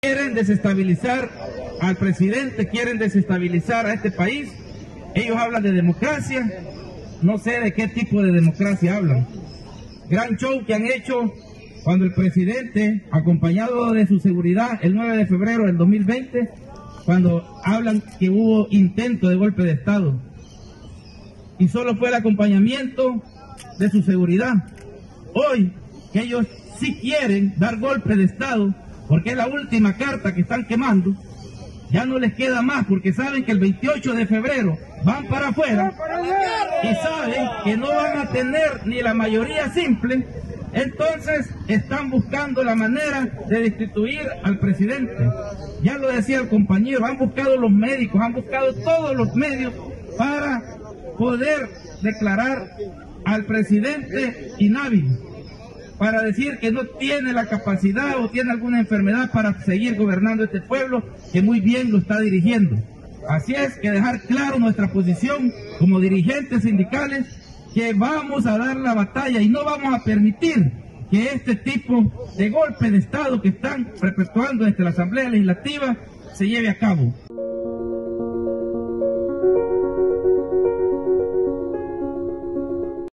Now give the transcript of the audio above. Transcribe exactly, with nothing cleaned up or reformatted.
quieren desestabilizar al presidente, quieren desestabilizar a este país. Ellos hablan de democracia, no sé de qué tipo de democracia hablan. Gran show que han hecho cuando el presidente, acompañado de su seguridad, el nueve de febrero del dos mil veinte, cuando hablan que hubo intento de golpe de Estado. Y solo fue el acompañamiento de su seguridad. Hoy, que ellos sí quieren dar golpe de Estado, porque es la última carta que están quemando, ya no les queda más, porque saben que el veintiocho de febrero van para afuera y saben que no van a tener ni la mayoría simple. Entonces están buscando la manera de destituir al presidente. Ya lo decía el compañero, han buscado los médicos, han buscado todos los medios para poder declarar al presidente inhábil, para decir que no tiene la capacidad o tiene alguna enfermedad para seguir gobernando este pueblo que muy bien lo está dirigiendo. Así es que dejar claro nuestra posición como dirigentes sindicales, que vamos a dar la batalla y no vamos a permitir que este tipo de golpe de Estado que están perpetuando desde la Asamblea Legislativa se lleve a cabo.